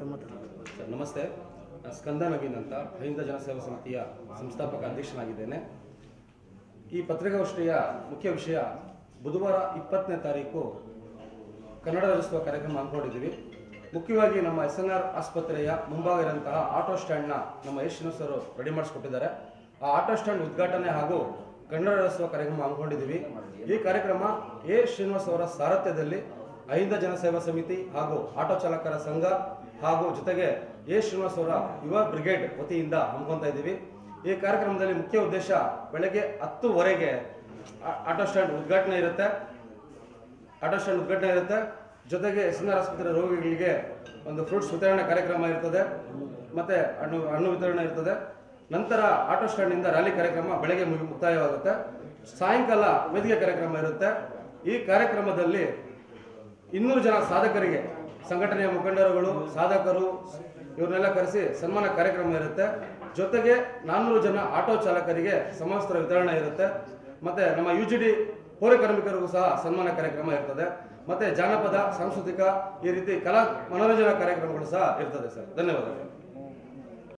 Sir ನಮಸ್ತೆ. ಸ್ಕಂದ ನವೀನ್ ಅಂತ ಅಹಿಂದ ಜನಸೇವಾ ಸಮಿತಿಯ ಸಂಸ್ಥಾಪಕ ಅಧ್ಯಕ್ಷನಾಗಿದ್ದೇನೆ. ಈ ಪತ್ರಿಕಾಗೋಷ್ಠಿಯ ಮುಖ್ಯ ವಿಷಯ ಬುಧವಾರ 20ನೇ ತಾರೀಕು ಕನ್ನಡ ರಾಜ್ಯೋತ್ಸವ ಕಾರ್ಯಕ್ರಮ ಹಮ್ಮಿಕೊಂಡಿದ್ದೀವಿ. ಮುಖ್ಯವಾಗಿ ನಮ್ಮ SNR ಆಸ್ಪತ್ರೆಯ ಮುಂಭಾಗ ಇರುವಂತಹ ಆಟೋ ಸ್ಟ್ಯಾಂಡ್ನ ನಮ್ಮ ಶ್ರೀನಿವಾಸ್ ಅವರು ರೆಡಿ ಮಾಡಿಸ್ಕೊಟ್ಟಿದ್ದಾರೆ. ಆ ಆಟೋ ಸ್ಟ್ಯಾಂಡ್ ಉದ್ಘಾಟನೆ ಹಾಗೂ ಕನ್ನಡ ರಾಜ್ಯೋತ್ಸವ ಕಾರ್ಯಕ್ರಮ ಹಮ್ಮಿಕೊಂಡಿದ್ದೀವಿ. ಈ ಕಾರ್ಯಕ್ರಮ ಶ್ರೀನಿವಾಸ್ ಅವರ ಸಾರಥ್ಯದಲ್ಲಿ ಅಹಿಂದ ಜನಸೇವಾ ಸಮಿತಿ ಹಾಗೂ ಆಟೋ ಚಾಲಕರ ಸಂಘ ಹಾಗೂ ಜೊತೆಗೆ ಶ್ರೀನಿವಾಸ್ ಅವರ ಯುವ ಬ್ರಿಗೇಡ್ ವತಿಯಿಂದ ಹಮ್ಮಿಕೊಳ್ತಾ ಇದ್ದೀವಿ. ಈ ಕಾರ್ಯಕ್ರಮದಲ್ಲಿ ಮುಖ್ಯ ಉದ್ದೇಶ ಬೆಳಗ್ಗೆ 10:00 ಆಟೋ ಸ್ಟ್ಯಾಂಡ್ ಉದ್ಘಾಟನೆ ಇರುತ್ತೆ. ಜೊತೆಗೆ SNR ಆಸ್ಪತ್ರೆ ರೋಗಿಗಳಿಗೆ ಒಂದು ಫ್ರೂಟ್ಸ್ ವಿತರಣೆ ಕಾರ್ಯಕ್ರಮ ಇರ್ತದೆ, ಮತ್ತೆ ಹಣ್ಣು ವಿತರಣೆ ಇರ್ತದೆ. ನಂತರ ಆಟೋ ಸ್ಟ್ಯಾಂಡ್ನಿಂದ ರ್ಯಾಲಿ ಕಾರ್ಯಕ್ರಮ ಬೆಳಗ್ಗೆ ಮುಕ್ತಾಯವಾಗುತ್ತೆ. ಸಾಯಂಕಾಲ ವೇದಿಕೆ ಕಾರ್ಯಕ್ರಮ ಇರುತ್ತೆ. ಈ ಕಾರ್ಯಕ್ರಮದಲ್ಲಿ 200 ಜನ ಸಾಧಕರಿಗೆ, ಸಂಘಟನೆಯ ಮುಖಂಡರುಗಳು, ಸಾಧಕರು ಇವ್ರನ್ನೆಲ್ಲ ಕರೆಸಿ ಸನ್ಮಾನ ಕಾರ್ಯಕ್ರಮ ಇರುತ್ತೆ. ಜೊತೆಗೆ 400 ಜನ ಆಟೋ ಚಾಲಕರಿಗೆ ಸಮವಸ್ತ್ರ ವಿತರಣೆ ಇರುತ್ತೆ. ಮತ್ತೆ ನಮ್ಮ UGD ಪೌರ ಕಾರ್ಮಿಕರಿಗೂ ಸಹ ಸನ್ಮಾನ ಕಾರ್ಯಕ್ರಮ ಇರ್ತದೆ. ಮತ್ತೆ ಜಾನಪದ, ಸಾಂಸ್ಕೃತಿಕ ಈ ರೀತಿ ಕಲಾ ಮನೋರಂಜನಾ ಕಾರ್ಯಕ್ರಮಗಳು ಸಹ ಇರ್ತದೆ ಸರ್. ಧನ್ಯವಾದಗಳು.